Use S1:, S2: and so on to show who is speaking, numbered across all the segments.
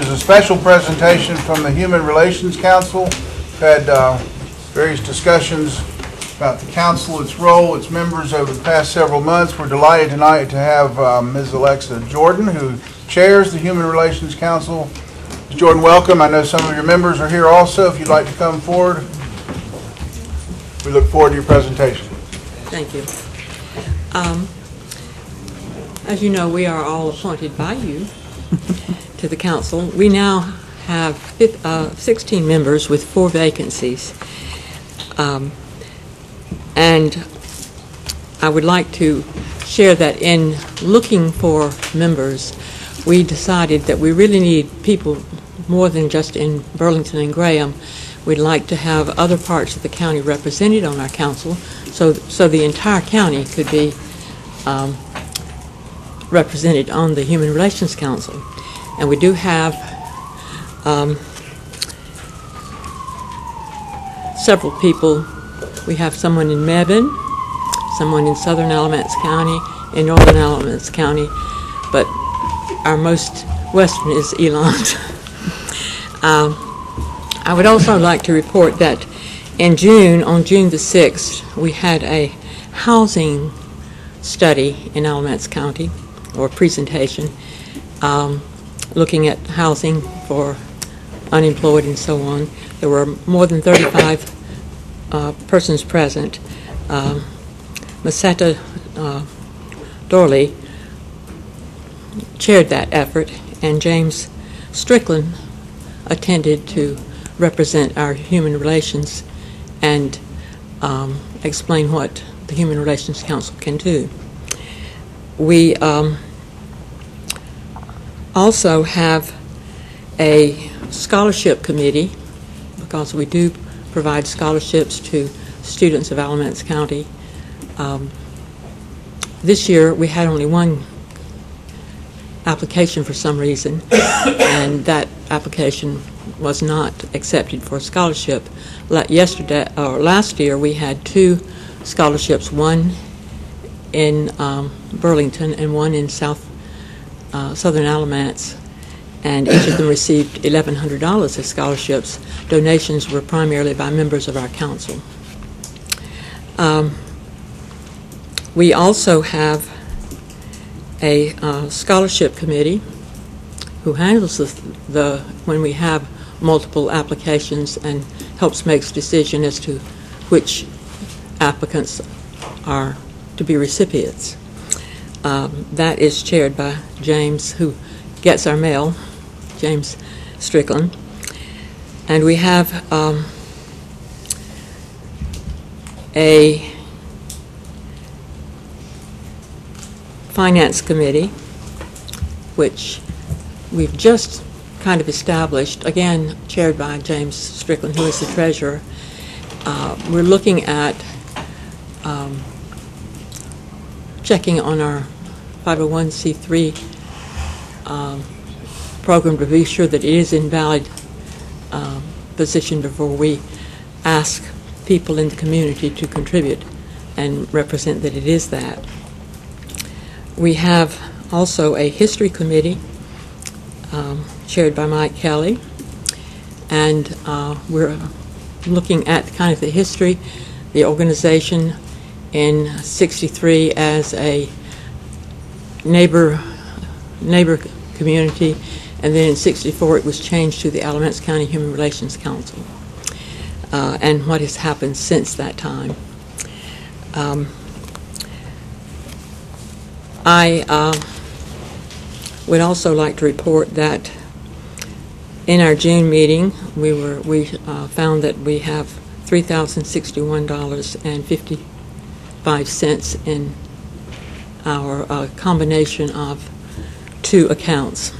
S1: is a special presentation from the Human Relations Council. We've had various discussions about the council, its role, its members over the past several months. We're delighted tonight to have Ms. Alexa Jordan, who chairs the Human Relations Council. Ms. Jordan, welcome. I know some of your members are here also. If you'd like to come forward, we look forward to your presentation.
S2: Thank you. As you know, we are all appointed by you to the council. We now have 16 members with 4 vacancies. And I would like to share that in looking for members, we decided that we really need people more than just in Burlington and Graham. We'd like to have other parts of the county represented on our council, so the entire county could be represented on the Human Relations Council. And we do have several people. We have someone in Mebane, someone in southern Alamance County, in northern Alamance County, but our most western is Elant. I would also like to report that in June, on June the 6th, we had a housing study in Alamance County, or presentation, looking at housing for unemployed and so on. There were more than 35 persons present. Masetta Dorley chaired that effort, and James Strickland attended to represent our Human Relations and explain what the Human Relations Council can do. We also have a scholarship committee, because we do provide scholarships to students of Alamance County. This year we had only one application for some reason, and that application was not accepted for a scholarship. Last year we had 2 scholarships, one in Burlington and one in southern Alamance, and each of them received $1,100 as scholarships. Donations were primarily by members of our council. We also have a scholarship committee who handles when we have multiple applications and helps make a decision as to which applicants are to be recipients. That is chaired by James, who gets our mail, James Strickland. And we have a finance committee, which we've just kind of established, again chaired by James Strickland, who is the treasurer. We're looking at checking on our 501c3 program to be sure that it is in valid position before we ask people in the community to contribute and represent that it is that. We have also a history committee chaired by Mike Kelly, and we're looking at kind of the history, the organization in '63 as a neighbor community, and then in '64 it was changed to the Alamance County Human Relations Council, and what has happened since that time. I would also like to report that in our June meeting we found that we have $3,061.55 in our combination of 2 accounts.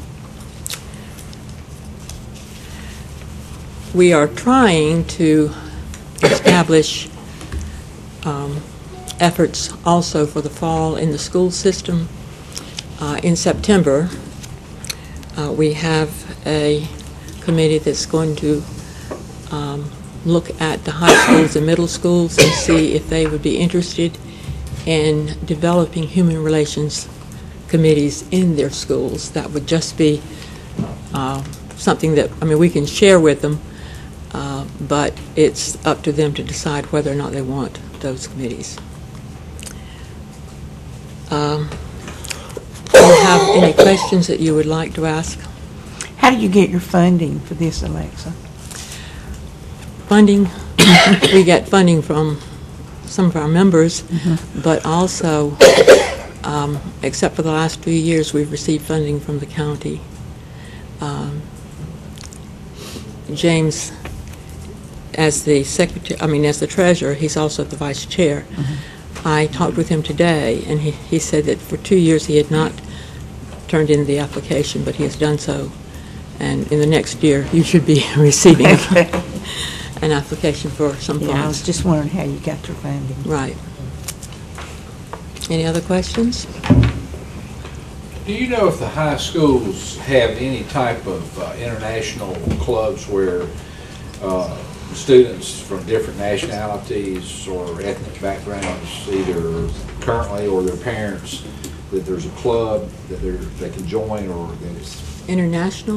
S2: We are trying to establish efforts also for the fall in the school system. In September, we have a committee that's going to look at the high schools and middle schools and see if they would be interested in developing human relations committees in their schools. That would just be something that, I mean, we can share with them, but it's up to them to decide whether or not they want those committees. Do you have any questions that you would like to ask?
S3: How do you get your funding for this, Alexa?
S2: Funding, we get funding from some of our members, but also, except for the last few years, we've received funding from the county. James, as the secretary, as the treasurer, he's also the vice chair. I talked with him today, and he said that for 2 years he had not turned in the application, but he has done so. And in the next year, you should be receiving an application for some funds.
S3: Yeah, I was just wondering how you got your funding.
S2: Right. Any other questions?
S4: Do you know if the high schools have any type of international clubs where students from different nationalities or ethnic backgrounds, either currently or their parents, that there's a club that they can join, or that it's
S2: International?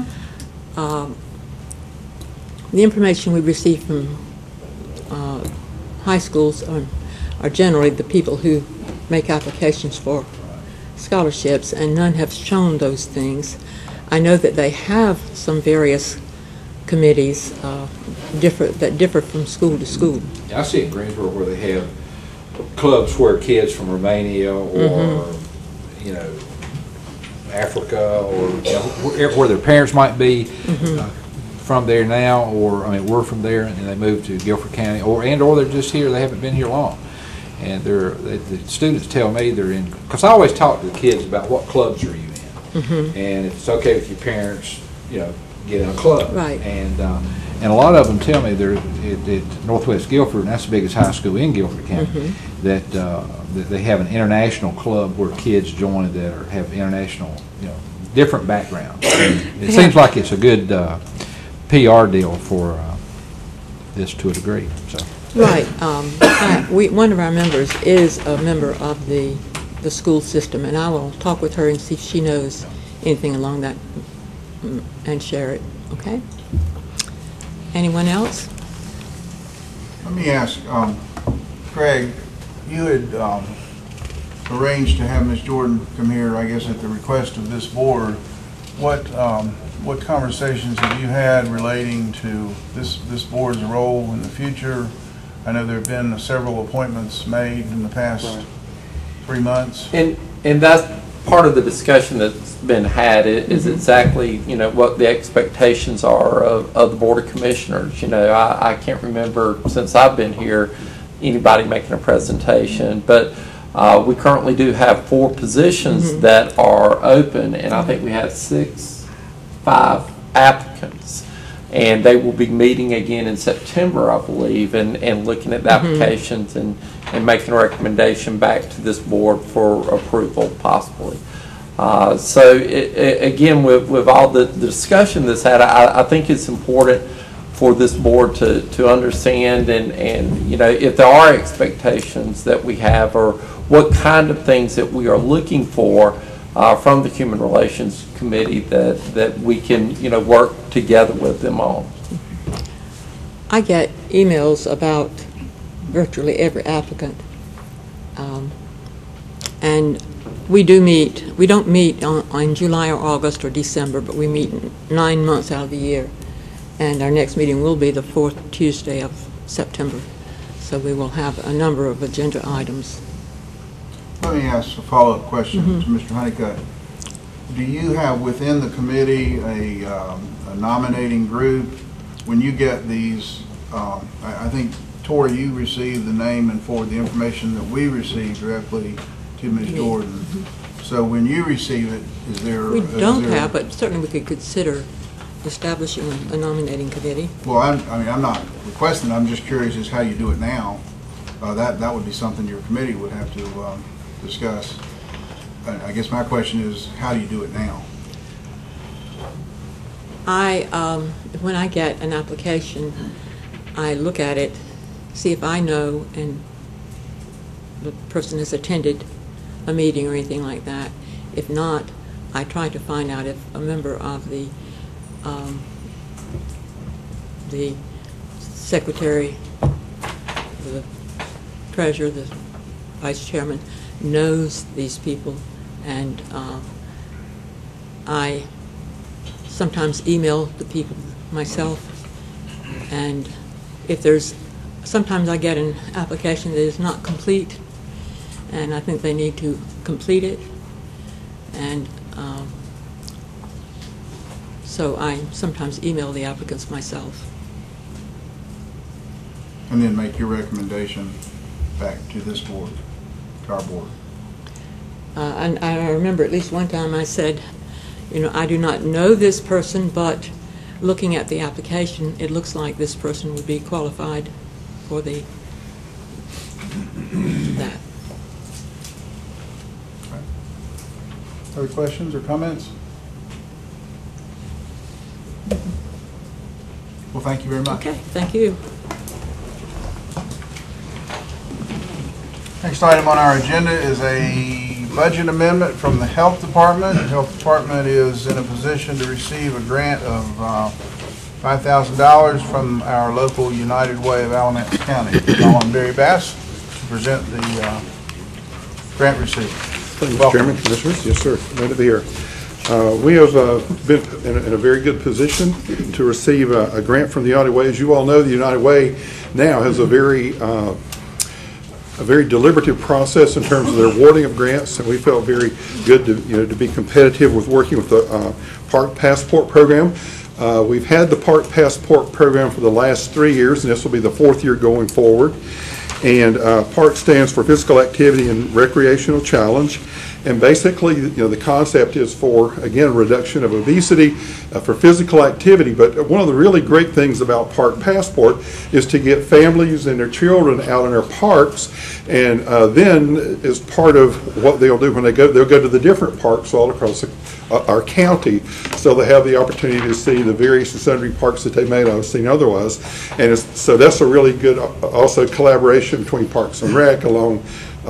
S2: The information we receive from high schools are generally the people who make applications for scholarships, and none have shown those things. I know that they have some various committees that differ from school to school.
S4: I see in Greensboro where they have clubs where kids from Romania or Africa, or where their parents might be from there now, or we're from there and they moved to Guilford County, or they're just here, they haven't been here long, and the students tell me they're in, because I always talk to the kids about what clubs are you in, and if it's okay with your parents, get in a club,
S2: right?
S4: And a lot of them tell me they're at Northwest Guilford, and that's the biggest high school in Guilford County, that they have an international club where kids join that have international, different backgrounds. And it seems like it's a good PR deal for this to a degree. So.
S2: Right. One of our members is a member of the school system, and I will talk with her and see if she knows anything along that and share it. Okay? Anyone else?
S1: Let me ask, Craig, you had arranged to have Ms. Jordan come here, I guess, at the request of this board. What conversations have you had relating to this board's role in the future? I know there have been several appointments made in the past 3 months.
S5: And that's part of the discussion that's been had is exactly, what the expectations are of the Board of Commissioners. I can't remember since I've been here anybody making a presentation, but we currently do have 4 positions that are open, and I think we have 5 applicants. And they will be meeting again in September, I believe, and looking at the applications and making a recommendation back to this board for approval, possibly. So, again, with all the discussion that's had, I think it's important for this board to understand and if there are expectations that we have, or what kind of things that we are looking for from the Human Relations Committee that we can work together with them on.
S2: I get emails about virtually every applicant, and we do meet. We don't meet on July or August or December, but we meet 9 months out of the year, and our next meeting will be the 4th Tuesday of September, so we will have a number of agenda items.
S1: Let me ask a follow-up question to Mr. Honeycutt. Do you have within the committee a nominating group? When you get these, I think, Tori, you received the name and forward the information that we received directly to Ms. Jordan. So when you receive it, is there...
S2: We don't have, but certainly we could consider establishing a nominating committee.
S1: Well, I'm not requesting, I'm just curious as how you do it now. That would be something your committee would have to discuss. I guess my question is, how do you do it now?
S2: When I get an application, I look at it, see if I know and the person has attended a meeting or anything like that. If not, I try to find out if a member of the the secretary, the treasurer, the vice chairman knows these people, and I sometimes email the people myself, and if there's, sometimes I get an application that is not complete, and I think they need to complete it, and so I sometimes email the applicants myself.
S1: And then make your recommendation back to this board, to our board.
S2: And I remember at least one time I said, you know, I do not know this person, but looking at the application, it looks like this person would be qualified for that.
S1: Okay. Other questions or comments? Well, thank you very much.
S2: Okay, thank you.
S1: Next item on our agenda is a budget amendment from the Health Department. The Health Department is in a position to receive a grant of $5,000 from our local United Way of Alamance County. Calling Barry Bass to present the grant receipt.
S6: Thank you, Mr. Chairman, Commissioners. Yes, sir. Glad to be here. We have been in a very good position to receive a grant from the United Way. As you all know, the United Way now has a very deliberative process in terms of their awarding of grants, and we felt very good to be competitive with working with the Park Passport program. We've had the Park Passport program for the last 3 years, and this will be the 4th year going forward. And PARK stands for Physical Activity and Recreational Challenge. And basically, the concept is for, again, reduction of obesity, for physical activity. But one of the really great things about Park Passport is to get families and their children out in our parks. And then, as part of what they'll do when they go, they'll go to the different parks all across our county. So they have the opportunity to see the various and sundry parks that they may not have seen otherwise. And so that's a really good, also collaboration between Parks and Rec along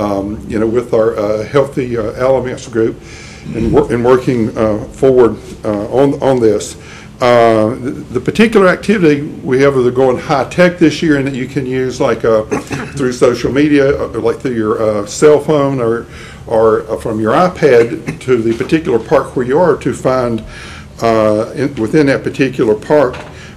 S6: with our Healthy Alamance group and working forward on this. The particular activity we have, they're going high tech this year, and that you can use like through social media, like through your cell phone or from your iPad to the particular park where you are to find within that particular park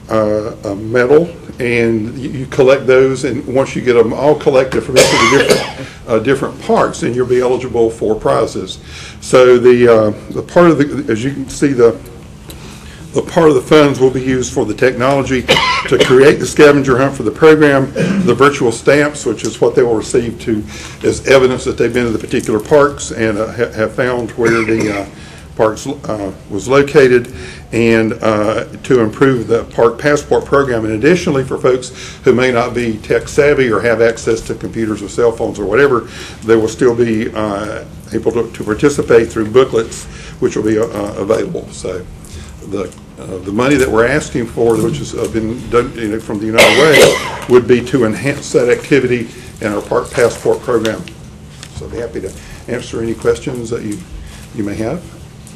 S6: a medal, and you collect those, and once you get them all collected from each of the different parks, then you'll be eligible for prizes. So the part of the, as you can see, the part of the funds will be used for the technology to create the scavenger hunt for the program, the virtual stamps, which is what they will receive as evidence that they've been to the particular parks and have found where the parks was located, and to improve the Park Passport program. And additionally, for folks who may not be tech savvy or have access to computers or cell phones or whatever, they will still be able to participate through booklets, which will be available. So the money that we're asking for, which has been done from the United Way, would be to enhance that activity in our Park Passport program. So I'd be happy to answer any questions that you may have.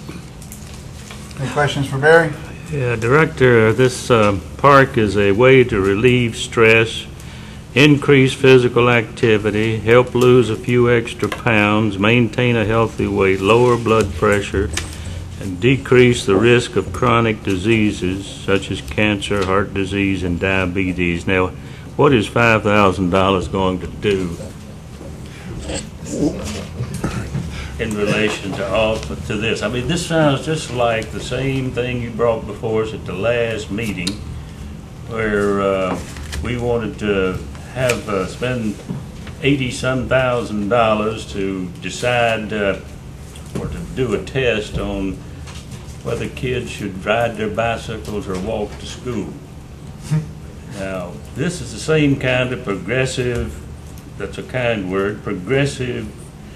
S1: Any questions for Barry?
S7: Yeah, Director, this park is a way to relieve stress, increase physical activity, help lose a few extra pounds, maintain a healthy weight, lower blood pressure, and decrease the risk of chronic diseases such as cancer, heart disease, and diabetes. Now, what is $5,000 going to do in relation to this? I mean, this sounds just like the same thing you brought before us at the last meeting, where we wanted to have spend $80-some thousand to decide or to do a test on whether kids should ride their bicycles or walk to school. Now, this is the same kind of progressive, that's a kind word, progressive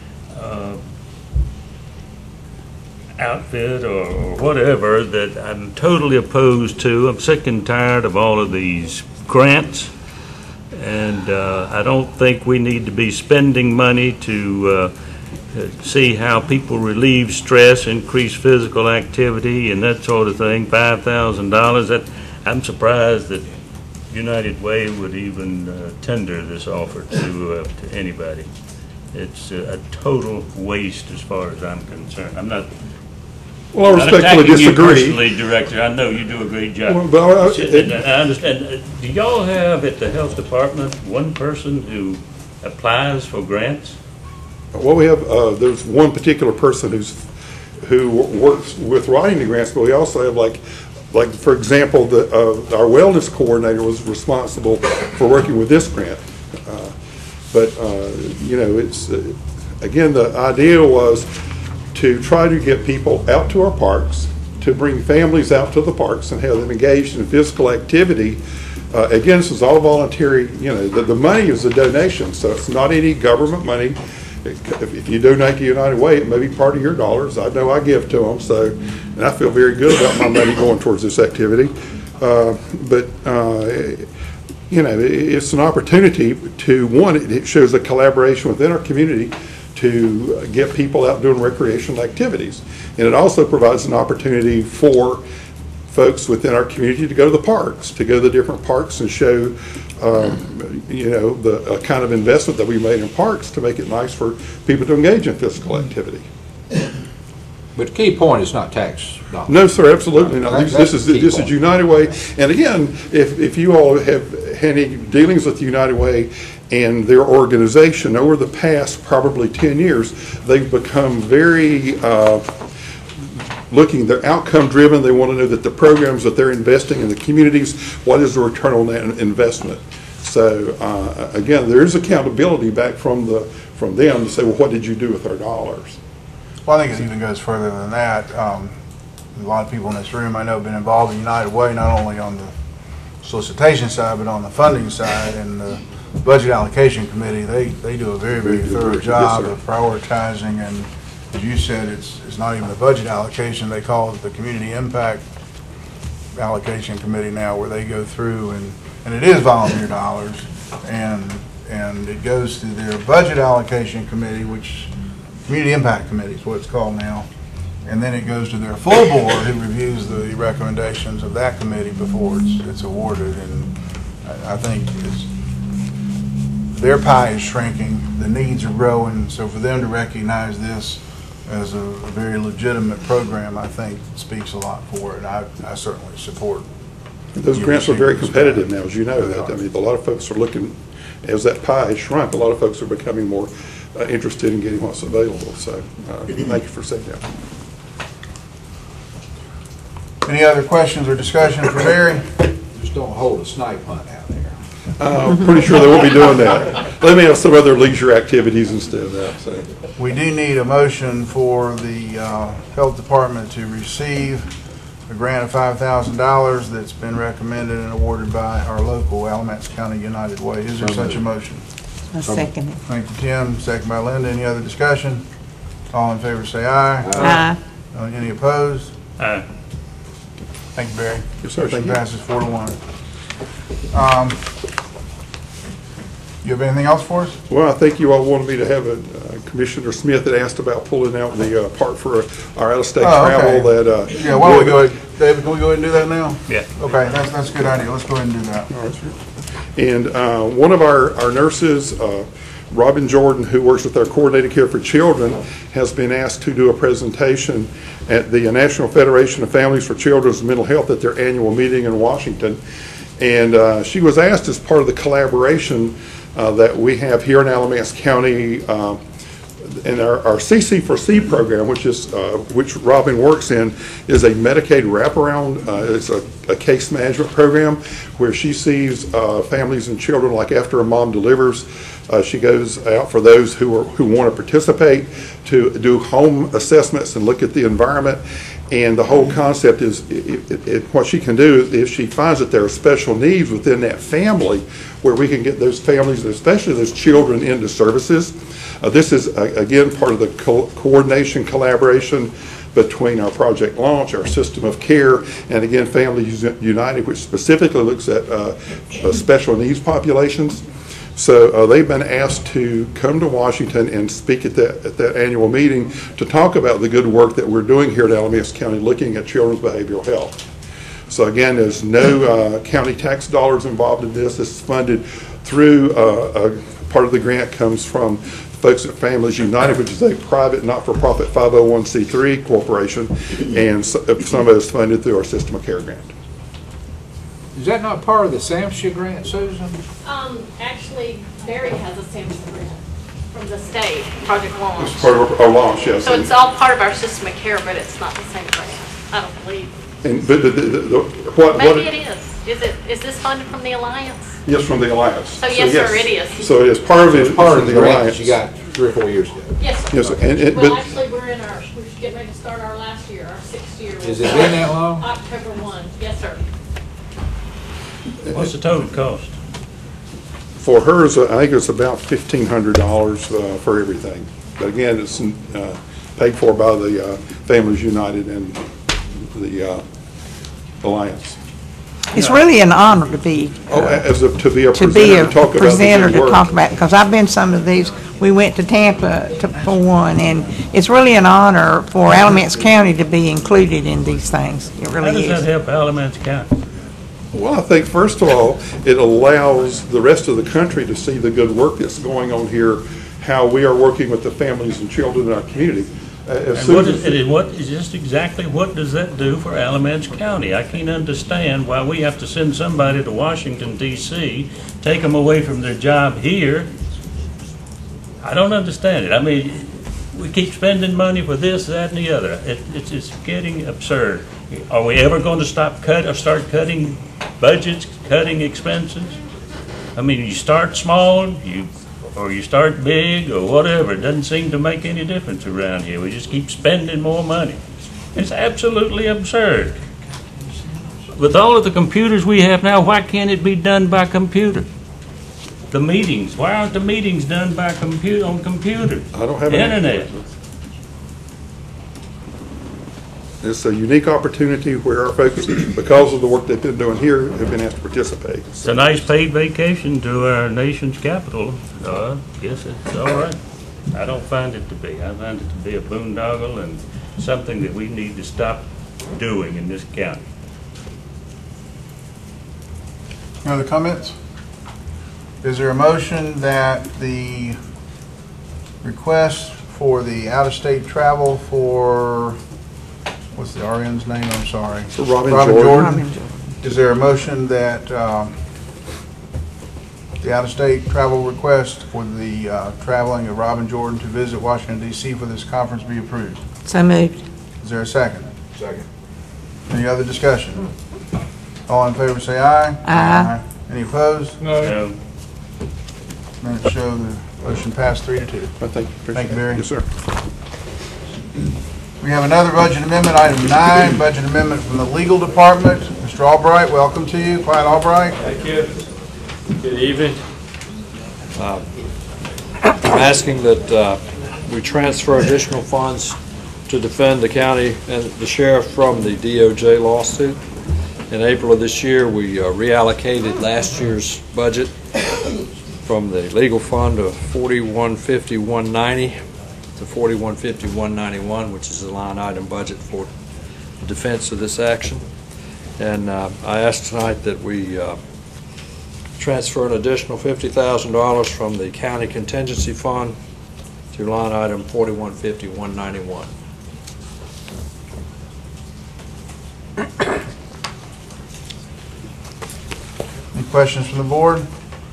S7: outfit or whatever that I'm totally opposed to. I'm sick and tired of all of these grants, and I don't think we need to be spending money to see how people relieve stress, increase physical activity, and that sort of thing. $5,000. That I'm surprised that United Way would even tender this offer to anybody. It's a total waste as far as I'm concerned. I'm not.
S6: Well, I
S7: Not
S6: respectfully
S7: attacking you
S6: disagree.
S7: personally, Director. I know you do a great job.
S6: Well, but
S7: I understand. Do y'all have at the Health Department one person who applies for grants?
S6: Well, we have, there's one particular person who works with writing the grants, but we also have like for example, our wellness coordinator was responsible for working with this grant. You know, it's, again, the idea was to try to get people out to our parks, to bring families out to the parks and have them engaged in physical activity. Again, this is all voluntary. You know, the money is a donation, so it's not any government money. If you donate to United Way, it may be part of your dollars. I know I give to them, so, and I feel very good about my money going towards this activity. You know, it's an opportunity to, one, it shows a collaboration within our community to get people out doing recreational activities. And it also provides an opportunity for folks within our community to go to the parks, to go to the different parks and show, you know, the kind of investment that we made in parks to make it nice for people to engage in physical activity.
S4: But the key point is not tax dollars.
S6: No, sir, absolutely not.
S4: That's
S6: This
S4: the key
S6: is
S4: point.
S6: United Way. And again, if you all have had any dealings with United Way and their organization over the past probably 10 years, they've become very they're outcome driven. They want to know that the programs that they're investing in the communities, what is the return on that investment? So again, there is accountability back from them to say, well, what did you do with our dollars?
S1: Well, I think it even goes further than that. A lot of people in this room I know have been involved in United Way, not only on the solicitation side, but on the funding side. And the Budget Allocation Committee, they do a very, very thorough job of prioritizing. And as you said, it's not even a budget allocation. They call it the Community Impact Allocation Committee now, where they go through, and it is volunteer dollars. And it goes to their Budget Allocation Committee, which Community Impact Committee is what it's called now, and then it goes to their full board, who reviews the recommendations of that committee before it's awarded. And I think their pie is shrinking, the needs are growing, so for them to recognize this as a very legitimate program, I think speaks a lot for it. I certainly support.
S6: Those grants are very competitive now, as you know. That I mean, a lot of folks are looking, as that pie has shrunk, a lot of folks are becoming more interested in getting what's available. So thank you for saying that.
S1: Any other questions or discussion for Barry?
S4: Just don't hold a snipe hunt out there.
S6: I'm pretty sure they won't be doing that. They may have some other leisure activities instead of that. So.
S1: We do need a motion for the Health Department to receive a grant of $5,000 that's been recommended and awarded by our local Alamance County United Way. Is there such a motion?
S3: I second it.
S1: Thank you, Tim. Second by Linda. Any other discussion? All in favor say aye.
S3: Aye.
S1: Any opposed?
S7: Aye.
S1: Thank you, Barry.
S6: Yes, sir.
S1: Motion
S6: Thank you.
S1: passes 4-1. You have anything else for us?
S6: Well, I think you all wanted me to have Commissioner Smith had asked about pulling out the part for our out-of-state travel. That
S1: Yeah, why don't we go ahead, David, can we go ahead and do that now?
S7: Yeah.
S1: Okay, that's a good idea. Let's go ahead and do that.
S6: All right, sir. And one of our nurses, Robin Jordan, who works with our Coordinated Care for Children, has been asked to do a presentation at the National Federation of Families for Children's Mental Health at their annual meeting in Washington. And she was asked as part of the collaboration that we have here in Alamance County and our CC4C program, which Robin works in, is a Medicaid wraparound. It's a case management program where she sees families and children, like after a mom delivers. She goes out for those who want to participate to do home assessments and look at the environment. And the whole concept is what she can do is if she finds that there are special needs within that family, where we can get those families, especially those children, into services. This is, again, part of the coordination, collaboration between our Project Launch, our System of Care, and again, Families United, which specifically looks at special needs populations. So they've been asked to come to Washington and speak at that annual meeting to talk about the good work that we're doing here at Alamance County looking at children's behavioral health. So again, there's no county tax dollars involved in this. This is funded through part of the grant comes from folks at Families United, which is a private, not-for-profit 501c3 corporation, and some of it is funded through our System of Care grant.
S4: Is that not part of the SAMHSA grant, Susan?
S8: Actually, Barry has a SAMHSA grant from the state, Project Launch.
S6: It's part of our launch, yes.
S8: So it's all part of our System of Care, but it's not the same grant, I don't believe.
S6: And, but what
S8: Maybe it is. Is this funded from the Alliance?
S6: Yes, from the Alliance.
S8: So yes, sir, it is.
S6: So it is part of it.
S4: It's part of the grant
S6: Alliance.
S4: that you got 3 or 4 years ago.
S8: Yes, sir.
S6: Yes, sir. And
S8: Well,
S6: but
S8: actually, we're getting ready to start our last year, our 6th year.
S4: Has it been that long?
S8: October 1, yes, sir.
S7: What's the total cost?
S6: for hers, I think it's about $1,500 for everything. But again, it's paid for by the Families United and the Alliance.
S3: It's really an honor to be
S6: To be a presenter to talk about the
S3: presenter
S6: good
S3: to
S6: work.
S3: talk about, because I've been some of these. We went to Tampa for one, and it's really an honor for Alamance County to be included in these things. It
S7: How
S3: really
S7: does that
S3: is.
S7: help Alamance County?
S6: Well, I think, first of all, it allows the rest of the country to see the good work that's going on here, how we are working with the families and children in our community.
S7: And what is just exactly what does that do for Alamance County? I can't understand why we have to send somebody to Washington, D.C., take them away from their job here. I don't understand it. I mean, we keep spending money for this, that, and the other. It's getting absurd. Are we ever going to start cutting budgets, cutting expenses? I mean, you start small, or you start big, or whatever. It doesn't seem to make any difference around here. We just keep spending more money. It's absolutely absurd. With all of the computers we have now, why can't it be done by computer? The meetings, why aren't the meetings done by on computers?
S6: I don't have an
S7: Internet.
S6: It's a unique opportunity where our folks, because of the work they've been doing here, have been asked to participate.
S7: It's a nice paid vacation to our nation's capital. I guess it's all right. I don't find it to be. I find it to be a boondoggle and something that we need to stop doing in this county.
S1: Any other comments? Is there a motion that the request for the out-of-state travel for, what's the RN's name? I'm sorry.
S6: For Robin
S3: Robin Jordan.
S1: Is there a motion that the out-of-state travel request for the traveling of Robin Jordan to visit Washington, D.C. for this conference be approved?
S3: So moved.
S1: Is there a second?
S4: Second.
S1: Any other discussion? All in favor say aye.
S3: Aye.
S1: Any opposed?
S7: No.
S1: Minutes show the motion passed 3-2.
S6: Thank you.
S1: Thank you, Barry.
S6: Yes, sir.
S1: We have another budget amendment, item 9, budget amendment from the legal department. Mr. Albright, welcome to you. Clyde Albright.
S9: Thank you. Good evening. I'm asking that we transfer additional funds to defend the county and the sheriff from the DOJ lawsuit. In April of this year, we reallocated last year's budget from the legal fund of $4150,190 to $4150,191, which is the line item budget for the defense of this action. And I ask tonight that we transfer an additional $50,000 from the county contingency fund to line item $4150,191.
S1: Any questions from the board?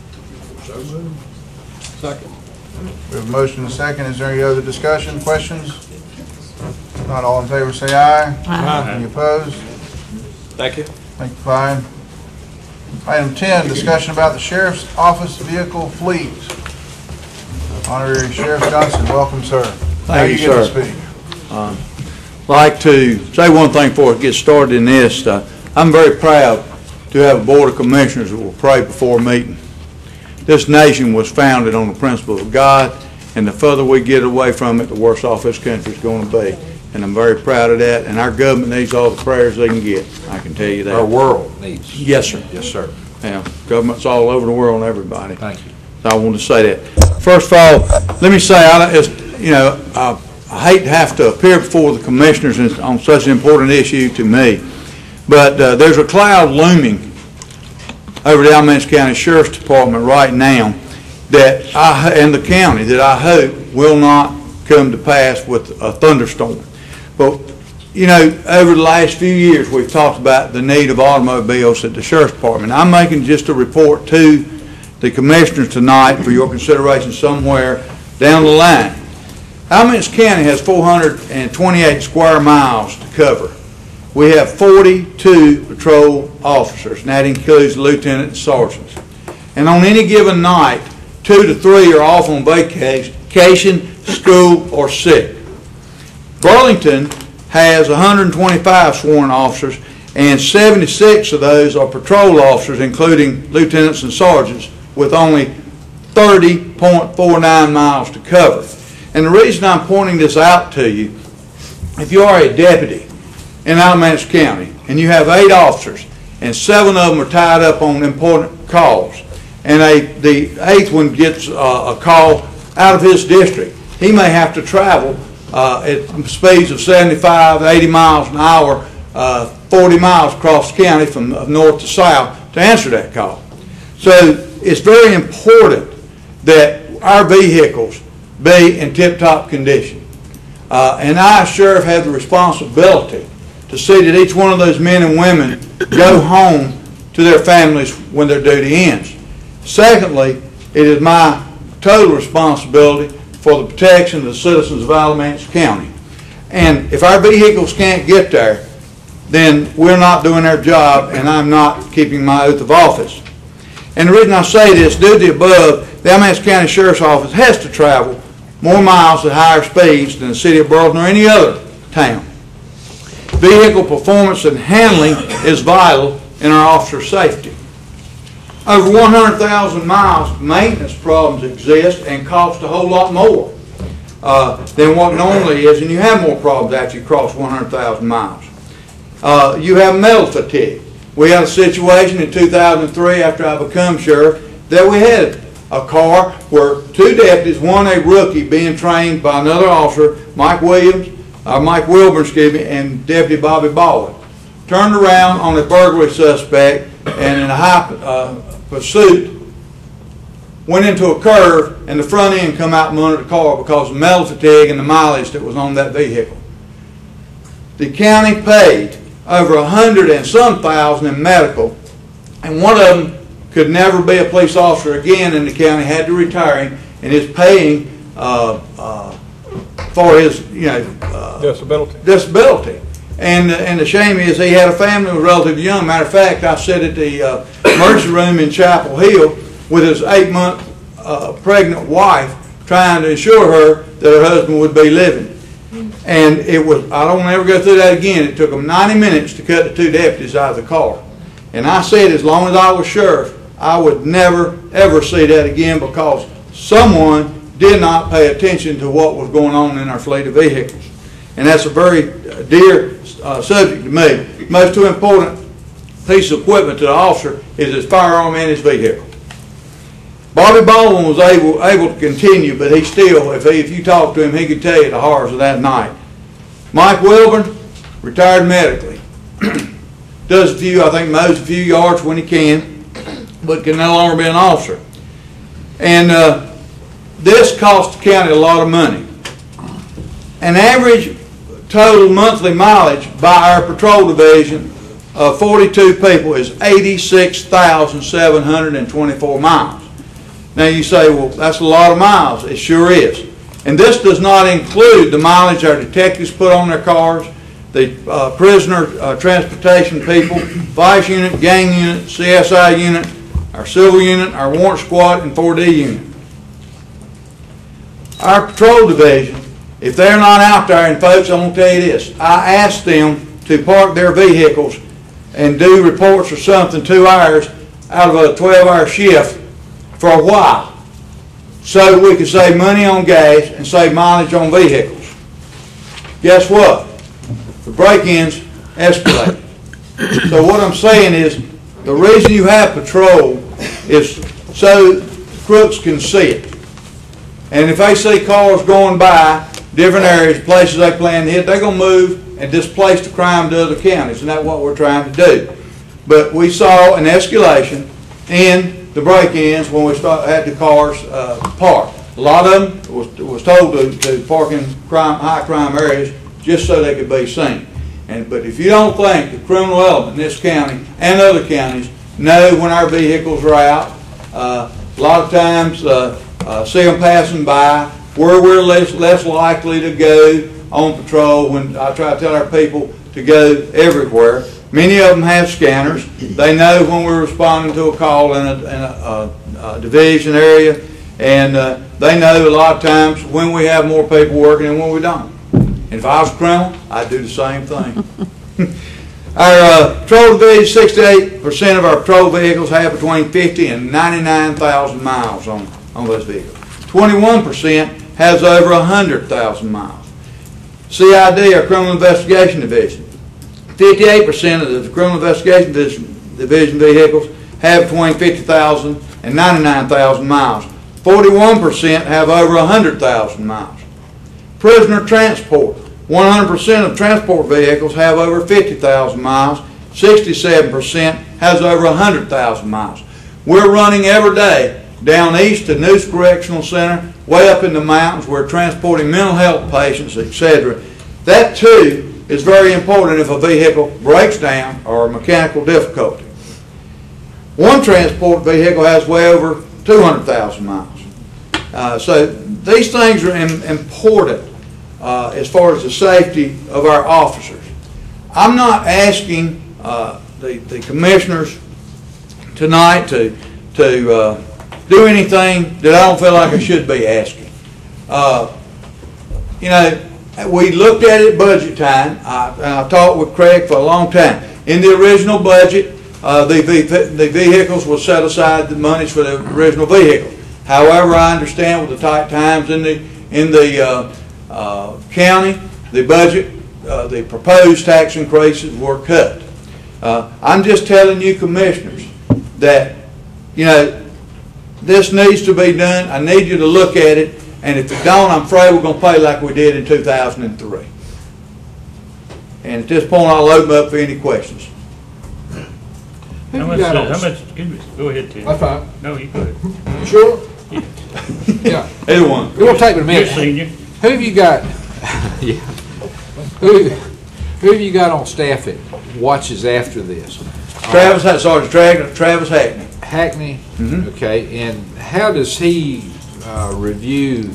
S9: Second.
S1: We have a motion and a second. Is there any other discussion, questions? Not all in favor, say aye.
S3: Aye.
S1: Any opposed?
S9: Thank you.
S1: Thank you, Clyde. Item 10, discussion about the sheriff's office vehicle fleet. Honorary Sheriff Johnson, welcome, sir.
S10: Thank you,
S1: How
S10: sir.
S1: you get to speak?
S10: Like to say one thing before we get started in this. I'm very proud to have a board of commissioners that will pray before a meeting. This nation was founded on the principle of God, and the further we get away from it, the worse off this country is going to be. And I'm very proud of that, and our government needs all the prayers they can get. I can tell you that.
S4: Our world needs.
S10: Yes, sir.
S4: Yes, sir.
S10: Yeah, governments all over the world and everybody.
S4: Thank you.
S10: So I wanted to say that. First of all, let me say, I hate to have to appear before the commissioners on such an important issue to me, but there's a cloud looming over the Alamance County Sheriff's Department right now and the county that I hope will not come to pass with a thunderstorm. But over the last few years, we've talked about the need of automobiles at the Sheriff's Department. I'm making just a report to the commissioners tonight for your consideration somewhere down the line. Alamance County has 428 square miles to cover. We have 42 patrol officers, and that includes lieutenants and sergeants. And on any given night, 2 to 3 are off on vacation, school, or sick. Burlington has 125 sworn officers, and 76 of those are patrol officers, including lieutenants and sergeants, with only 30.49 miles to cover. And the reason I'm pointing this out to you, if you are a deputy in Alamance County and you have 8 officers and 7 of them are tied up on important calls, and the 8th one gets a call out of his district, he may have to travel at speeds of 75, 80 miles an hour, 40 miles across the county from north to south to answer that call. So it's very important that our vehicles be in tip-top condition. And I, Sheriff, have the responsibility to see that each one of those men and women go home to their families when their duty ends. Secondly, it is my total responsibility for the protection of the citizens of Alamance County. And if our vehicles can't get there, then we're not doing our job, and I'm not keeping my oath of office. And the reason I say this, due to the above, the Alamance County Sheriff's Office has to travel more miles at higher speeds than the city of Burlington or any other town. Vehicle performance and handling is vital in our officer safety. Over 100,000 miles, maintenance problems exist and cost a whole lot more than what normally is, and you have more problems after you cross 100,000 miles. You have metal fatigue. We had a situation in 2003 after I became sheriff that we had a car where 2 deputies, one a rookie being trained by another officer, Mike Wilburn, and Deputy Bobby Baldwin, turned around on a burglary suspect and in a high pursuit went into a curve, and the front end come out from under the car because of metal fatigue and the mileage that was on that vehicle. The county paid over 100 and some thousand in medical, and one of them could never be a police officer again, and the county had to retire him, and is paying for his disability. And the shame is he had a family who was relatively young. Matter of fact, I sat at the emergency room in Chapel Hill with his 8-month pregnant wife, trying to assure her that her husband would be living. And it was, I don't ever go through that again. It took them 90 minutes to cut the 2 deputies out of the car. And I said, as long as I was sheriff, I would never, ever see that again, because someone did not pay attention to what was going on in our fleet of vehicles. And that's a very dear subject to me. The most 2 important piece of equipment to the officer is his firearm and his vehicle. Bobby Baldwin was able to continue, but he still, if you talk to him, he could tell you the horrors of that night. Mike Wilburn, retired medically. Does a few, I think mows a few yards when he can, but can no longer be an officer. And this costs the county a lot of money. An average total monthly mileage by our patrol division of 42 people is 86,724 miles. Now you say, well, that's a lot of miles. It sure is. And this does not include the mileage our detectives put on their cars, the prisoner transportation people, vice unit, gang unit, CSI unit, our civil unit, our warrant squad, and 4D unit. Our patrol division, if they're not out there, and folks, I'm going to tell you this, I asked them to park their vehicles and do reports or something 2 hours out of a 12-hour shift for a while, so we could save money on gas and save mileage on vehicles. Guess what? The break-ins escalated. So what I'm saying is, the reason you have patrol is so crooks can see it. And if they see cars going by different areas, places they plan to hit, they're going to move and displace the crime to other counties, and that's what we're trying to do. But we saw an escalation in the break-ins when we had the cars parked. A lot of them was told to park in high crime areas just so they could be seen. But if you don't think the criminal element in this county and other counties know when our vehicles are out, a lot of times see them passing by, where we're less likely to go on patrol. When I try to tell our people to go everywhere, many of them have scanners. They know when we're responding to a call in a division area, and they know a lot of times when we have more people working and when we don't. And if I was a criminal, I'd do the same thing. Our patrol division, 68% of our patrol vehicles have between 50 and 99,000 miles on those vehicles. 21% has over 100,000 miles. CID, our criminal investigation division, 58% of the criminal investigation division vehicles have between 50,000 and 99,000 miles. 41% have over 100,000 miles. Prisoner transport, 100% of transport vehicles have over 50,000 miles. 67% has over 100,000 miles. We're running every day down east to Noose Correctional Center, way up in the mountains. We're transporting mental health patients, etc. That too is very important if a vehicle breaks down or mechanical difficulty. One transport vehicle has way over 200,000 miles. So these things are important as far as the safety of our officers. I'm not asking the commissioners tonight to do anything that I don't feel like I should be asking. You know, we looked at it budget time, and I talked with Craig for a long time. In the original budget, the vehicles will set aside the monies for the original vehicle. However, I understand with the tight times in the county, the budget, the proposed tax increases were cut. I'm just telling you, commissioners, that this needs to be done. I need you to look at it, and if it don't, I'm afraid we're going to pay like we did in 2003. And at this point, I'll open up for any questions.
S7: How much, excuse me, go ahead, Tim.
S4: That's fine.
S7: No, you go ahead.
S4: You sure? Yeah.
S10: Either one.
S4: We're going to take it in a minute.
S7: Yes, Senior.
S4: Who have you got? Yeah. Who have you got on staff that watches after this?
S10: Sergeant Travis Hackney.
S4: Hackney.
S10: Mm-hmm.
S4: Okay. And how does he review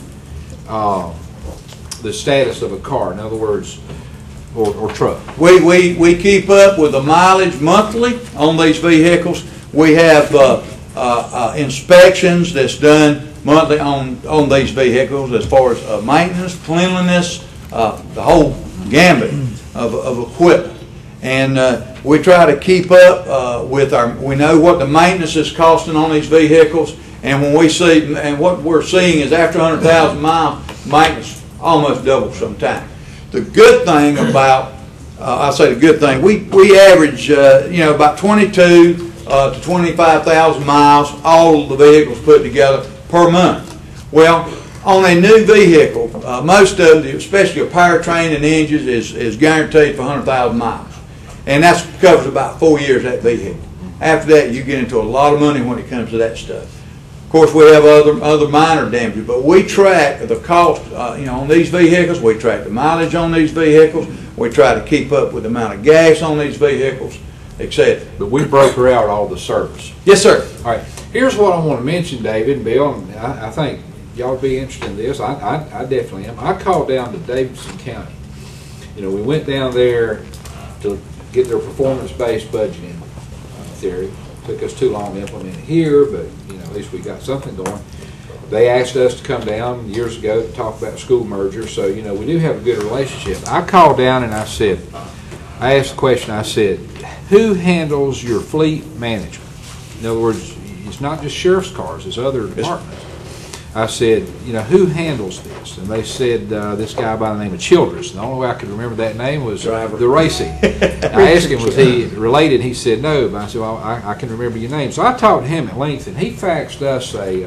S4: the status of a car? In other words, or truck.
S10: We keep up with the mileage monthly on these vehicles. We have inspections that's done monthly on these vehicles as far as maintenance, cleanliness, the whole gambit of equipment. And we try to keep up with we know what the maintenance is costing on these vehicles, and when we see, and what we're seeing is after 100,000 miles, maintenance almost doubles sometimes. The good thing about, I say the good thing, we average about 22 to 25,000 miles, all of the vehicles put together per month. Well, on a new vehicle, most of them, especially a powertrain and engines, is guaranteed for 100,000 miles. And that covers about 4 years of that vehicle. After that, you get into a lot of money when it comes to that stuff. Of course, we have other minor damages, but we track the cost, on these vehicles. We track the mileage on these vehicles. We try to keep up with the amount of gas on these vehicles, etc.
S4: But we broker out all the service.
S10: Yes, sir.
S4: All right. Here's what I want to mention, David and Bill, and I think y'all would be interested in this. I definitely am. I called down to Davidson County. We went down there to get their performance-based budgeting theory. Took us too long to implement it here, but at least we got something going. They asked us to come down years ago to talk about school mergers, so we do have a good relationship. I called down and I asked the question, I said, who handles your fleet management? In other words, it's not just sheriff's cars, it's other departments. I said, who handles this? And they said, this guy by the name of Childress. And the only way I could remember that name was the racing. I asked him, was he related? He said, no. But I said, well, I can remember your name. So I talked to him at length, and he faxed us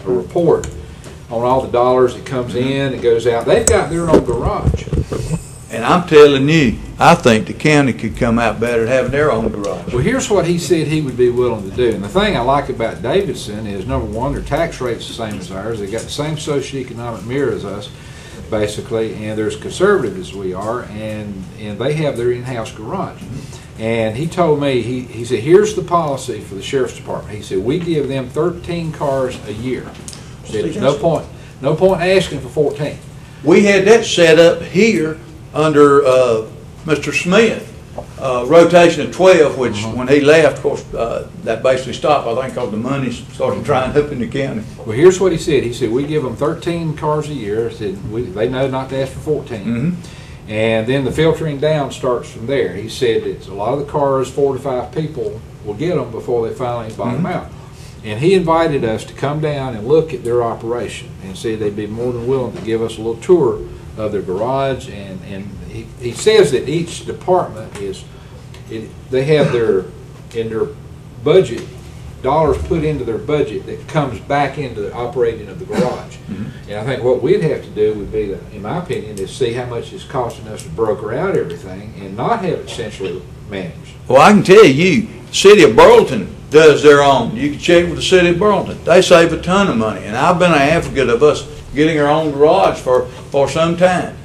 S4: a report on all the dollars that comes in, it goes out. They've got their own garage.
S10: And I'm telling you, I think the county could come out better at having their own garage.
S4: Well, here's what he said he would be willing to do. And the thing I like about Davidson is, number one, their tax rate's the same as ours. They got the same socioeconomic mirror as us, basically, and they're as conservative as we are, and they have their in-house garage. And he told me, he said, here's the policy for the sheriff's department. He said, we give them 13 cars a year. He said, there's no point asking for 14.
S10: We had that set up here under Mr. Smith, rotation of 12, which when he left, of course, that basically stopped, I think, because the money started drying up in the county.
S4: Well, here's what he said. He said, we give them 13 cars a year. He said, they know not to ask for 14. And then the filtering down starts from there. He said that a lot of the cars, 4 to 5 people will get them before they finally bottom out. And he invited us to come down and look at their operation and said they'd be more than willing to give us a little tour of their garage. And he says that each department they have in their budget, dollars put into their budget that comes back into the operating of the garage. And I think what we'd have to do would be, in my opinion, is see how much it's costing us to broker out everything and not have it centrally managed.
S10: Well, I can tell you, the city of Burleson does their own. You can check with the city of Burleson. They save a ton of money, and I've been an advocate of us getting our own garage for some time.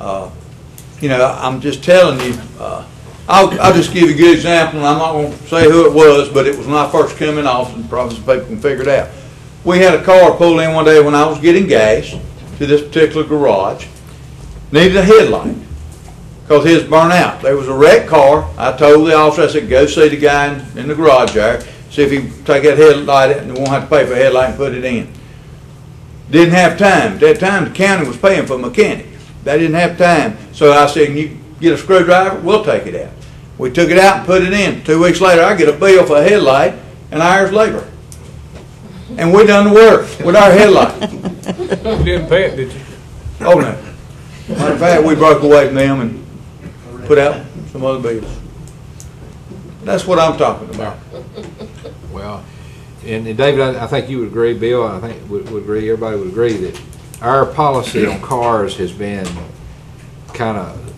S10: You know, I'm just telling you, I'll just give you a good example, and I'm not going to say who it was, but it was when I first came in office, probably some people can figure it out. We had a car pulled in one day when I was getting gas to this particular garage, needed a headlight because his burned out. There was a wrecked car. I told the officer, I said, go see the guy in the garage there, see if he can take that headlight and won't have to pay for a headlight and put it in. Didn't have time. At that time, the county was paying for a mechanic. They didn't have time. So I said, can you get a screwdriver? We'll take it out. We took it out and put it in. 2 weeks later, I get a bill for a headlight and hours labor. And we done the work with our headlight.
S9: You didn't pay it, did you?
S10: Oh, no. Matter of fact, we broke away from them and put out some other bills. That's what I'm talking about.
S4: Well, and David, I think you would agree, Bill, I think would agree, everybody would agree that our policy on cars has been kind of,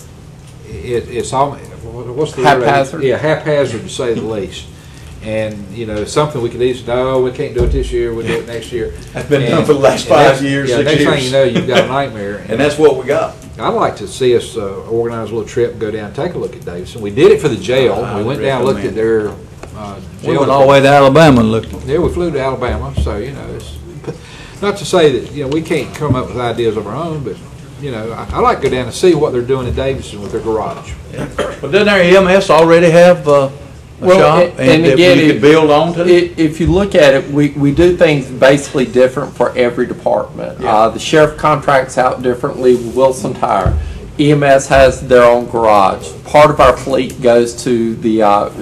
S4: it's all, what's the
S5: haphazard?
S4: Yeah, haphazard to say the least. And, you know, it's something we could easily, no, we can't do it this year, we'll do it next year.
S10: That's been done for the last 5 years, 6 years.
S4: Next thing you know, you've got a nightmare.
S10: And that's what we got.
S4: I'd like to see us organize a little trip and go down and take a look at Davidson. We did it for the jail. We went down and looked at their jail.
S10: We went all the way to Alabama and looked.
S4: Yeah, we flew to Alabama, so, you know, it's not to say that, you know, we can't come up with ideas of our own, but, you know, I like to go down and see what they're doing in Davidson with their garage.
S10: Well, doesn't our EMS already have a shop and that
S5: again,
S10: we could build on to?
S5: If you look at it, we do things basically different for every department.
S10: Yeah.
S5: The sheriff contracts out differently with Wilson Tire. EMS has their own garage. Part of our fleet goes to the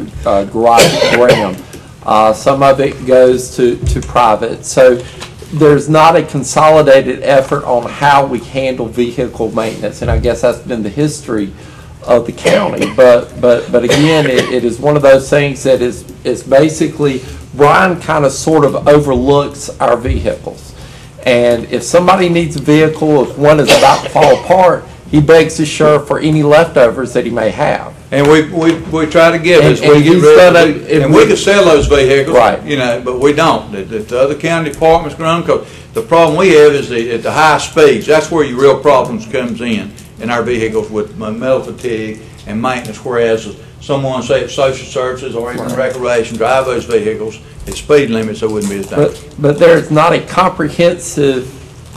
S5: garage at Graham. Some of it goes to private. So there's not a consolidated effort on how we handle vehicle maintenance, and I guess that's been the history of the county. But again, it is one of those things that is basically, Brian kind of sort of overlooks our vehicles. And if somebody needs a vehicle, if one is about to fall apart, he begs the sheriff for any leftovers that he may have.
S10: And we try to give as
S5: And
S10: we get
S5: he's
S10: rid
S5: done
S10: of
S5: it-
S10: it. And we could sell those vehicles,
S5: Right.
S10: you know, but we don't. The other county departments run, because the problem we have is at the high speeds. That's where your real problems comes in our vehicles with metal fatigue and maintenance, whereas someone, say at social services or even recreation, drive those vehicles at speed limits, so it wouldn't be as dangerous.
S5: But there's not a comprehensive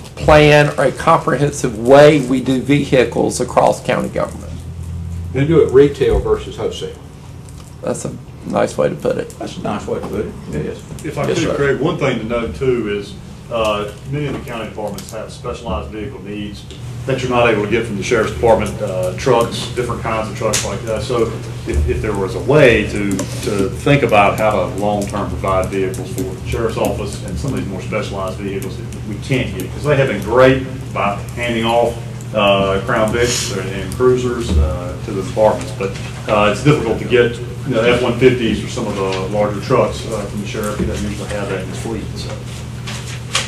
S5: plan or a comprehensive way we do vehicles across county government.
S4: They do it retail versus wholesale.
S5: That's a nice way to put it.
S10: That's a nice way to put it. Yes.
S11: If I
S10: Yes,
S11: could,
S10: sir.
S11: Craig, one thing to note too is many of the county departments have specialized vehicle needs that you're not able to get from the sheriff's department, trucks, different kinds of trucks like that. So if there was a way to think about how to long-term provide vehicles for the sheriff's office and some of these more specialized vehicles that we can't get, because they have been great by handing off Crown Vics and cruisers to the departments, but it's difficult to get F-150s or some of the larger trucks from the sheriff. He doesn't usually have that in his fleet. So.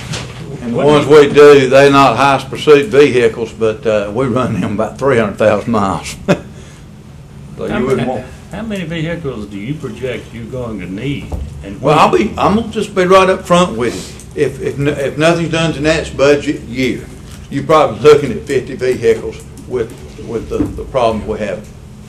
S10: And the ones we do, they're not highest pursuit vehicles, but we run them about 300,000 miles. So you wouldn't want.
S7: How many vehicles do you project you're going to need? And
S10: Well, I'm gonna just be right up front with you. If nothing's done to next budget year, you're probably looking at 50 vehicles with the problems we have.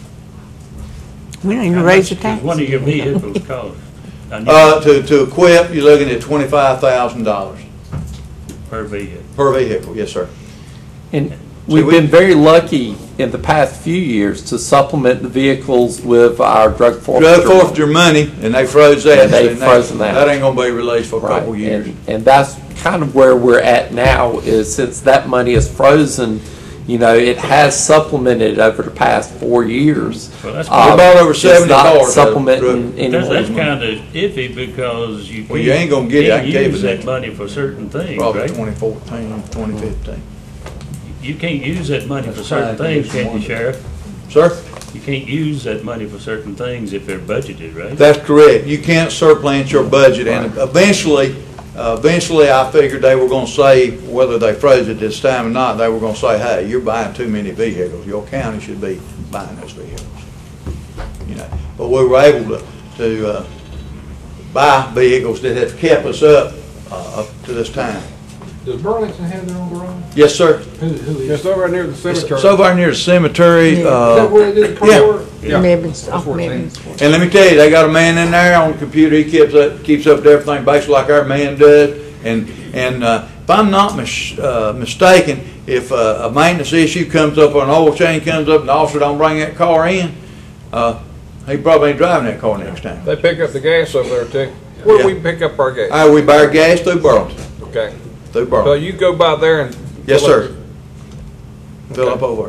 S3: We don't even
S7: how
S3: raise the
S7: much does
S3: tax.
S7: one of your vehicles cost?
S10: To equip, you're looking at $25,000
S7: Per vehicle.
S10: per vehicle, yes, sir.
S5: And we've been very lucky in the past few years to supplement the vehicles with our drug forfeiture.
S10: Drug forfeiture money, and they froze that.
S5: And they've frozen that.
S10: That ain't gonna be released for a
S5: Right.
S10: couple years.
S5: And that's kind of where we're at now, is since that money is frozen, you know, it has supplemented over the past 4 years.
S7: Well, that's
S10: We bought over 70
S5: It's
S10: cars.
S5: not supplementing
S7: That's
S5: anymore.
S7: kind of iffy because you
S10: Well, you ain't gonna get it. I
S7: can't
S10: gave
S7: use
S10: it
S7: that
S10: that.
S7: money for certain things,
S10: Probably
S7: right?
S10: 2014, 2015.
S7: You can't use that money for
S10: That's
S7: certain
S10: fine.
S7: things, can you, Sheriff?
S10: Sir?
S7: You can't use that money for certain things if they're budgeted, right?
S10: That's correct. You can't surplant your budget, and eventually I figured they were gonna say, whether they froze it this time or not, they were gonna say, hey, you're buying too many vehicles. Your county should be buying those vehicles. You know, but we were able to buy vehicles that have kept us up to this time.
S4: Does Burlington have their own garage?
S10: Yes, sir.
S4: Who is?
S9: It's over near the cemetery.
S10: It's over near the cemetery.
S9: Is that where they did the
S10: yeah.
S9: car?
S3: Mebba's, off
S9: where it's
S3: Mebba's.
S10: And let me tell you, they got a man in there on the computer. He keeps up with everything basically like our man does. And if I'm not mistaken, if a maintenance issue comes up or an oil change comes up and the officer don't bring that car in, he probably ain't driving that car next time.
S9: They pick up the gas over there too. Where do
S10: Yeah.
S9: we pick up our gas?
S10: We buy our gas through Burlington.
S9: Okay.
S10: Through
S9: So
S10: Burlington.
S9: you go by there and.
S10: Yes,
S9: fill up-
S10: sir. Fill up over.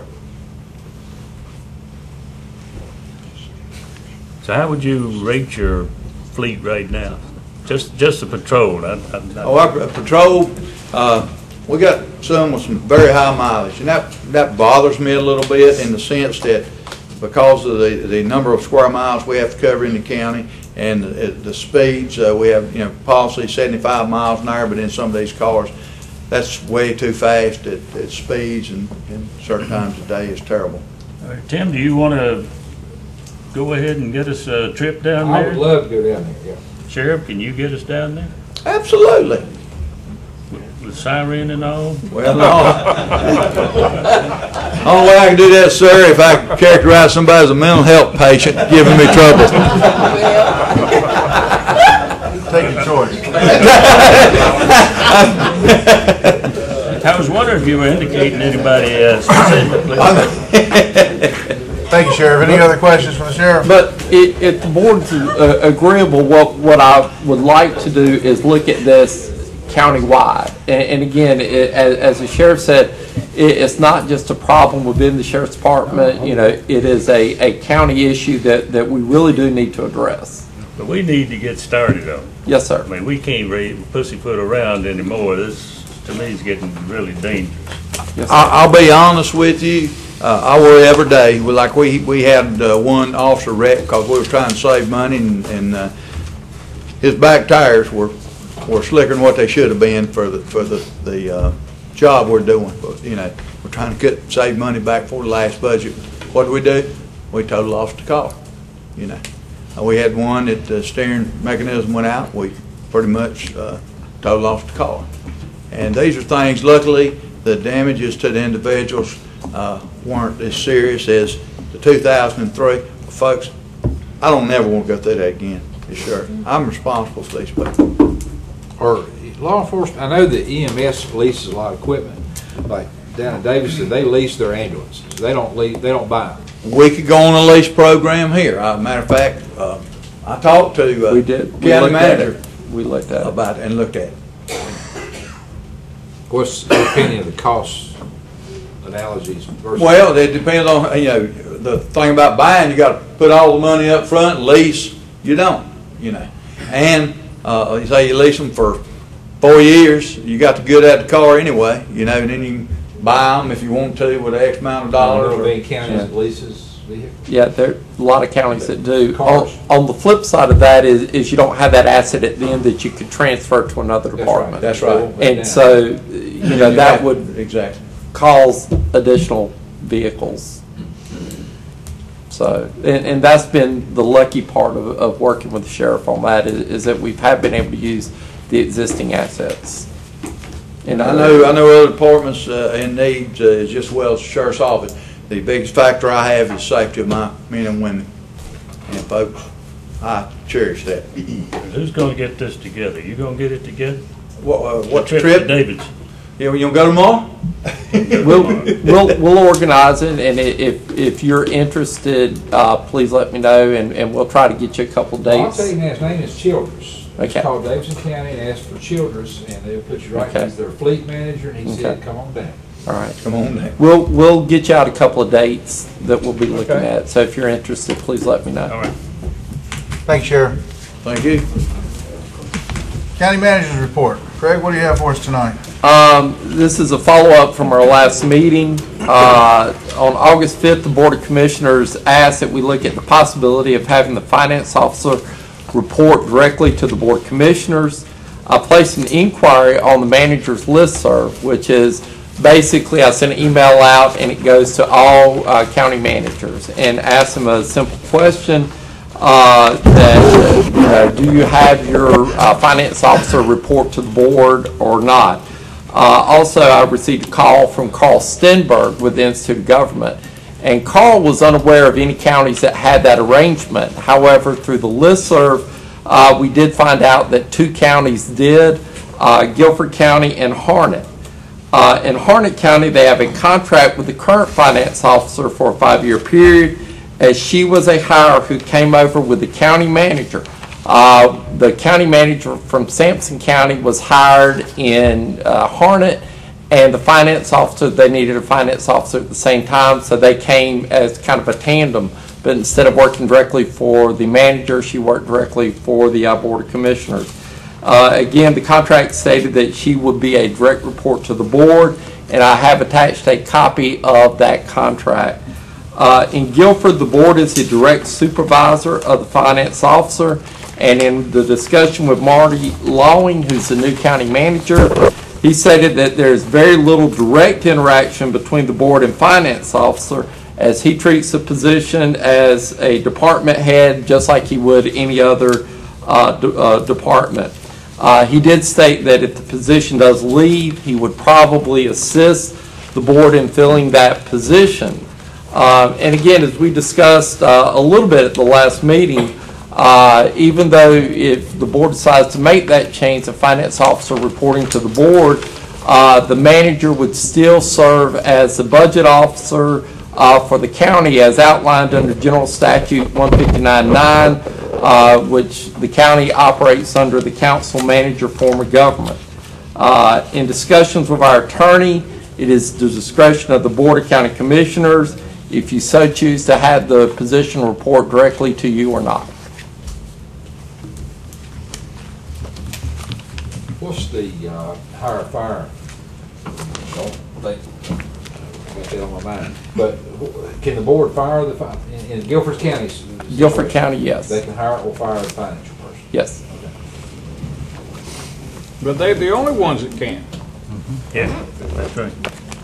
S7: So how would you rate your fleet right now? Just the patrol.
S10: Our patrol, we got some with some very high mileage, and that bothers me a little bit in the sense that because of the number of square miles we have to cover in the county and the speeds, we have, policy 75 miles an hour, but in some of these cars, that's way too fast at speeds, and certain times of day is terrible.
S7: All right, Tim, do you want to go ahead and get us a trip down
S4: I
S7: there?
S4: would love to go down there, yeah.
S7: Sheriff, can you get us down there?
S10: Absolutely.
S7: With siren and all?
S10: Well, no. Only way I can do that, sir, if I can characterize somebody as a mental health patient giving me trouble.
S1: Take your choice.
S7: I was wondering if you were indicating anybody specifically.
S1: Thank you, Sheriff. Any other questions for the Sheriff?
S5: But if the board's agreeable, what I would like to do is look at this countywide. And again, as the sheriff said, it's not just a problem within the sheriff's department. It is a county issue that we really do need to address.
S7: But we need to get started on it.
S5: Yes, sir.
S7: I mean, we can't pussyfoot around anymore. This, to me, is getting really dangerous.
S5: Yes, sir.
S10: I'll be honest with you. I worry every day. We had one officer wrecked because we were trying to save money, and his back tires were slicker than what they should have been for the job we're doing. But, we're trying to save money back for the last budget. What do? We totally lost the car. We had one that the steering mechanism went out. We pretty much totally lost the car. And these are things, luckily, the damages to the individuals weren't as serious as the 2003. Folks, I don't never want to go through that again, for sure. I'm responsible for these people.
S4: Or law enforcement, I know that EMS leases a lot of equipment, like down in Davidson, they lease their ambulances. They don't buy them.
S10: We could go on a lease program here. Matter of fact, I talked to
S5: We did. We
S10: county
S5: looked at
S10: manager
S5: it. We looked at it.
S10: about it and looked at it.
S4: What's your opinion of the cost analogies versus?
S10: Well, it depends on, the thing about buying, you got to put all the money up front. Lease, you don't, And you say you lease them for 4 years, you got the good out of the car anyway, and then you can buy them if you want to with X amount of dollars.
S4: Being county leases. vehicles?
S5: Yeah, there are a lot of counties that do.
S4: Cars.
S5: On the flip side of that is you don't have that asset at the end that you could transfer to another department.
S10: That's right.
S5: And so, you know, that would
S10: Exactly.
S5: cause additional vehicles. So, and that's been the lucky part of working with the sheriff on that is that we have been able to use the existing assets.
S10: And I know other departments in need just as well as the sheriff's office. The biggest factor I have is safety of my men and women. And folks, I cherish that.
S7: Who's gonna get this together? You gonna get it together?
S10: What
S7: The
S10: trip?
S7: to David's.
S10: Yeah, we gonna go tomorrow?
S5: We'll organize it, and if you're interested, please let me know, and we'll try to get you a couple
S4: Well, I'll
S5: dates.
S4: tell you now, his name is Childress. It's
S5: Okay.
S4: called Davidson County and ask for Childress, and they'll put you right,
S5: Okay.
S4: he's their fleet manager, and he said,
S5: Okay.
S4: come on down.
S5: All right.
S10: Come on now.
S5: We'll get you out a couple of dates that we'll be looking
S4: Okay.
S5: at. So if you're interested, please let me know.
S7: All right.
S1: Thanks, Sheriff.
S10: Thank you.
S1: County Manager's Report. Craig, what do you have for us tonight?
S5: This is a follow-up from our last meeting. On August 5th, the Board of Commissioners asked that we look at the possibility of having the finance officer report directly to the Board of Commissioners. I placed an inquiry on the manager's listserv, which is basically I sent an email out and it goes to all county managers and ask them a simple question that do you have your finance officer report to the board or not? Also, I received a call from Carl Stenberg with the Institute of Government, and Carl was unaware of any counties that had that arrangement. However, through the listserv, we did find out that 2 counties did, Guilford County and Harnett. In Harnett County, they have a contract with the current finance officer for a 5-year period, as she was a hire who came over with the county manager. The county manager from Sampson County was hired in Harnett, and the finance officer, they needed a finance officer at the same time, so they came as kind of a tandem. But instead of working directly for the manager, she worked directly for the Board of Commissioners. Again, the contract stated that she would be a direct report to the board, and I have attached a copy of that contract. In Guilford, the board is the direct supervisor of the finance officer, and in the discussion with Marty Lawing, who's the new county manager, he stated that there is very little direct interaction between the board and finance officer, as he treats the position as a department head just like he would any other department. He did state that if the position does leave, he would probably assist the board in filling that position. And again, as we discussed a little bit at the last meeting, even though if the board decides to make that change, the finance officer reporting to the board, the manager would still serve as the budget officer for the county as outlined under General Statute 159.9, which the county operates under the council manager form of government. In discussions with our attorney, it is the discretion of the Board of County Commissioners if you so choose to have the position report directly to you or not.
S4: What's the higher fire? Don't think, got that on my mind. But can the board fire the, in Guilford County?
S5: Guilford County, yes.
S4: They can hire or fire the financial person?
S5: Yes.
S4: Okay.
S12: But they're the only ones that can.
S7: Yeah, that's right.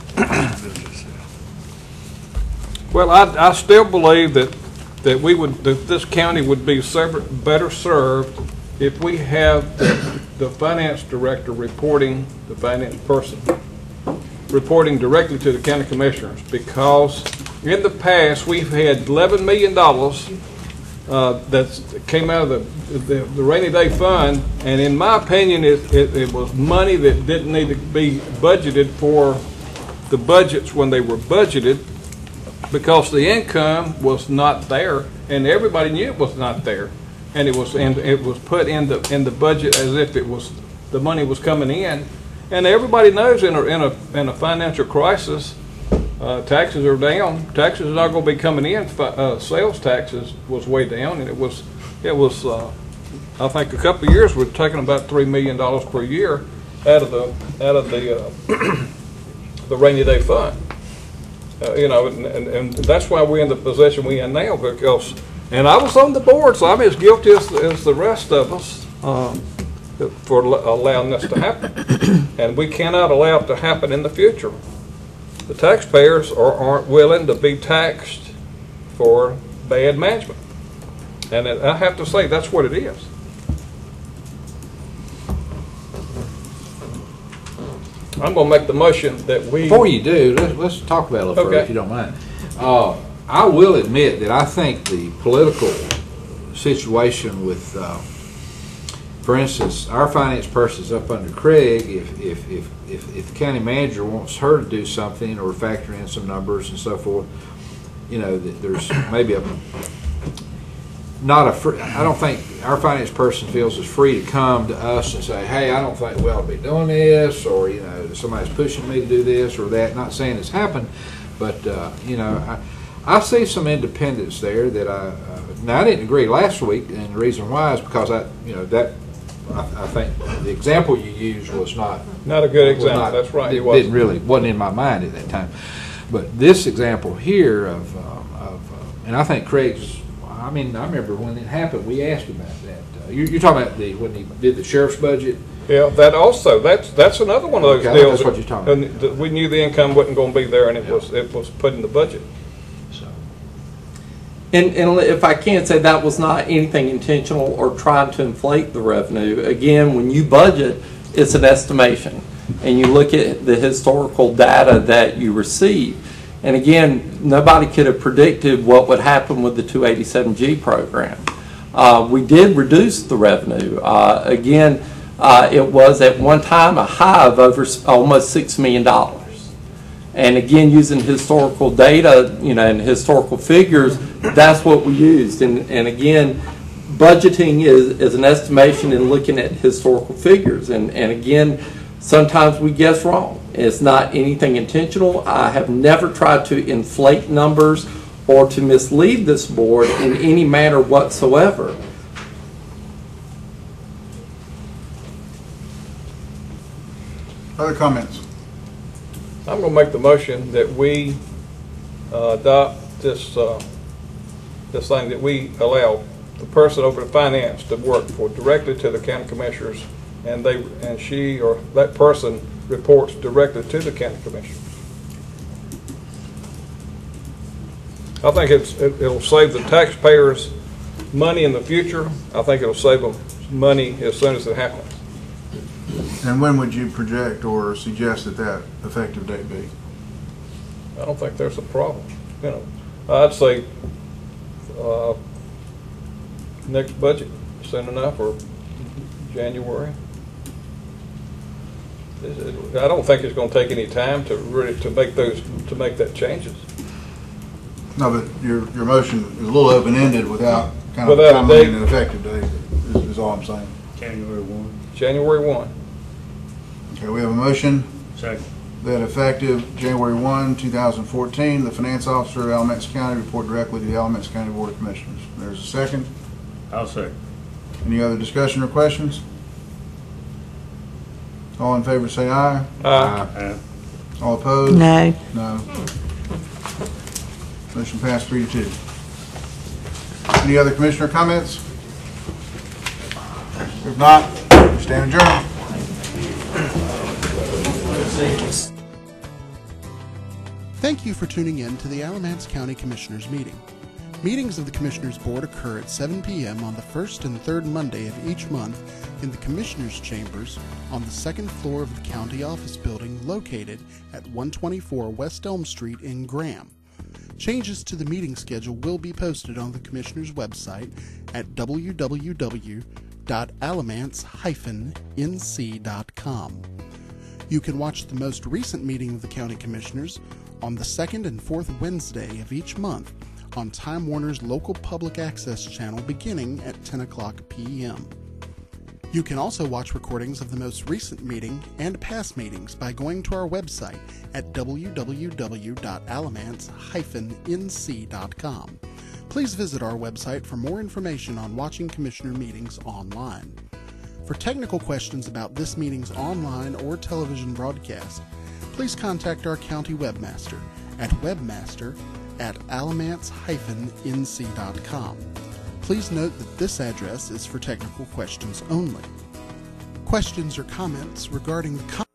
S12: Well, I still believe that we would, that this county would be better served if we have the finance director reporting, the finance person, reporting directly to the county commissioners, because in the past, we've had $11 million that came out of the rainy day fund, and in my opinion, it was money that didn't need to be budgeted for the budgets when they were budgeted, because the income was not there, and everybody knew it was not there, and it was put in the budget as if it was, the money was coming in, and everybody knows in a financial crisis, taxes are down. Taxes are not going to be coming in. Sales taxes was way down, and it was I think a couple of years we're taking about $3 million per year out of the the rainy day fund. And that's why we're in the position we're in now, because, and I was on the board, so I'm as guilty as the rest of us for allowing this to happen. And we cannot allow it to happen in the future. The taxpayers aren't willing to be taxed for bad management. And I have to say, that's what it is. I'm going to make the motion that we...
S4: Before you do, let's talk about it a little further, if you don't mind. I will admit that I think the political situation with, for instance, our finance person's up under Craig. If the county manager wants her to do something or factor in some numbers and so forth, there's maybe I don't think our finance person feels as free to come to us and say, hey, I don't think we ought to be doing this, or, somebody's pushing me to do this or that. Not saying it's happened, but, I see some independence there that now I didn't agree last week, and the reason why is because I think the example you used was not
S12: a good example. That's right.
S4: It wasn't in my mind at that time. But this example here and I think Craig's, I remember when it happened, we asked him about that. You're talking about when he did the sheriff's budget?
S12: Yeah, that also, that's another one of those deals.
S4: That's what you're talking about.
S12: And we knew the income wasn't going to be there, and it was put in the budget.
S5: And if I can say, that was not anything intentional or trying to inflate the revenue. Again, when you budget, it's an estimation. And you look at the historical data that you receive. And again, nobody could have predicted what would happen with the 287G program. We did reduce the revenue. Again, it was at one time a high of over almost $6 million. And again, using historical data, and historical figures, that's what we used. And again, budgeting is an estimation and looking at historical figures. And again, sometimes we guess wrong. It's not anything intentional. I have never tried to inflate numbers or to mislead this board in any manner whatsoever.
S1: Other comments?
S12: I'm going to make the motion that we adopt this thing, that we allow the person over the finance to work directly to the county commissioners, and she or that person reports directly to the county commissioners. I think it'll save the taxpayers money in the future. I think it'll save them money as soon as it happens.
S1: And when would you project or suggest that effective date be?
S12: I don't think there's a problem. I'd say next budget, soon enough, or January. I don't think it's going to take any time to make that changes.
S1: No, but your motion is a little open-ended without kind of
S12: without a date.
S1: an effective date. Is all I'm saying.
S7: January 1.
S12: January 1.
S1: Okay, we have a motion.
S7: Second.
S1: That effective January 1, 2014, the finance officer of Alamance County report directly to the Alamance County Board of Commissioners. There's a second.
S7: I'll second.
S1: Any other discussion or questions? All in favor say aye.
S12: Aye.
S1: All opposed?
S3: No.
S1: No. Motion passed 3-2. Any other commissioner comments? If not, we stand adjourned.
S13: Thank you for tuning in to the Alamance County Commissioners meeting. Meetings of the Commissioners Board occur at 7 p.m. on the first and third Monday of each month in the Commissioners' Chambers on the second floor of the County Office Building located at 124 West Elm Street in Graham. Changes to the meeting schedule will be posted on the Commissioners' website at www.alamance-nc.com. You can watch the most recent meeting of the County Commissioners on the second and fourth Wednesday of each month on Time Warner's local public access channel beginning at 10 o'clock p.m. You can also watch recordings of the most recent meeting and past meetings by going to our website at www.alamance-nc.com. Please visit our website for more information on watching Commissioner meetings online. For technical questions about this meeting's online or television broadcast, please contact our county webmaster at webmaster@alamance-nc.com. Please note that this address is for technical questions only. Questions or comments regarding the